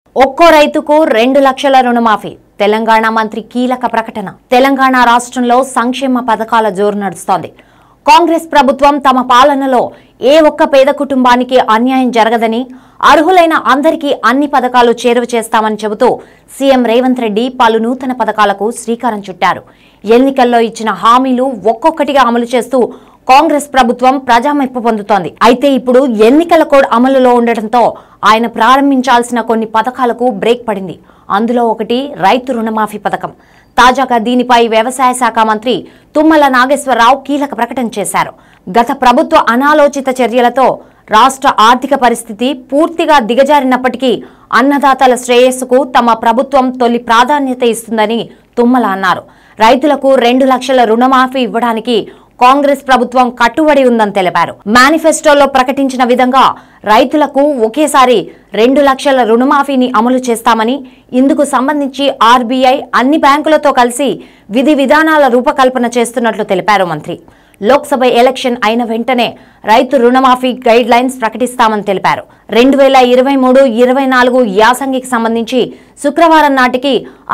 ఒక్కో రైతుకు 2 లక్షల రుణమాఫీ. తెలంగాణ మంత్రి కీలక ప్రకటన. తెలంగాణ రాష్ట్రంలో సంక్షేమ పథకాల జోరు నడుస్తోంది. కాంగ్రెస్ ప్రభుత్వం తమ పాలనలో ఏ ఒక్క పేద కుటుంబానికి అన్యాయం జరగదని, అర్హులైన అందరికీ అన్ని పథకాలు చేరువ చేస్తామని చెబుతూ సీఎం రేవంత్ రెడ్డి పలు నూతన పథకాలకు శ్రీకారం చుట్టారు. ఎన్నికల్లో ఇచ్చిన హామీలు ఒక్కొక్కటిగా అమలు చేస్తూ కాంగ్రెస్ ప్రభుత్వం ప్రజామెప్పు పొందుతోంది. అయితే ఇప్పుడు ఎన్నికల కోడ్ అమలులో ఉండటంతో ఆయన ప్రారంభించాల్సిన కొన్ని పథకాలకు బ్రేక్ పడింది. అందులో ఒకటి రైతు రుణమాఫీ పథకం. తాజాగా దీనిపై వ్యవసాయ శాఖ మంత్రి తుమ్మల నాగేశ్వరరావు కీలక ప్రకటన చేశారు. గత ప్రభుత్వ అనాలోచిత చర్యలతో రాష్ట్ర ఆర్థిక పరిస్థితి పూర్తిగా దిగజారినప్పటికీ అన్నదాతల శ్రేయస్సుకు తమ ప్రభుత్వం తొలి ప్రాధాన్యత ఇస్తుందని తుమ్మల అన్నారు. రైతులకు 2 లక్షల రుణమాఫీ ఇవ్వడానికి కాంగ్రెస్ ప్రభుత్వం కట్టుబడి ఉందని తెలిపారు. మేనిఫెస్టోలో ప్రకటించిన విధంగా రైతులకు ఒకేసారి 2 లక్షల రుణమాఫీని అమలు చేస్తామని, ఇందుకు సంబంధించి ఆర్బీఐ అన్ని బ్యాంకులతో కలిసి విధి విధానాల రూపకల్పన చేస్తున్నట్లు తెలిపారు మంత్రి. లోక్సభ ఎలక్షన్ అయిన వెంటనే రైతు రుణమాఫీ గైడ్ లైన్స్ ప్రకటిస్తామని తెలిపారు. 2023-24 యాసంగికి సంబంధించి శుక్రవారం నాటికి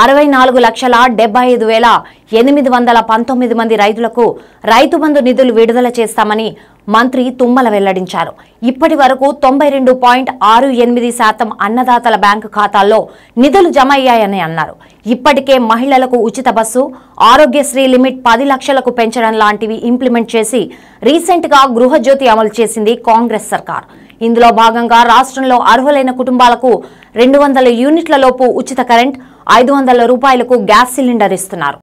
64,75,819 మంది రైతులకు రైతు బంధు నిధులు విడుదల చేస్తామని మంత్రి తుమ్మల వెల్లడించారు. ఇప్పటి వరకు 92.68% అన్నదాతల బ్యాంకు ఖాతాల్లో నిధులు జమ అయ్యాయని అన్నారు. ఇప్పటికే మహిళలకు ఉచిత బస్సు, ఆరోగ్యశ్రీ లిమిట్ 10 లక్షలకు పెంచడం లాంటివి ఇంప్లిమెంట్ చేసి రీసెంట్ గా గృహజ్యోతి అమలు చేసింది కాంగ్రెస్ సర్కార్. ఇందులో భాగంగా రాష్ట్రంలో అర్హులైన కుటుంబాలకు 200 యూనిట్ల లోపు ఉచిత కరెంట్, 500 రూపాయలకు గ్యాస్ సిలిండర్ ఇస్తున్నారు.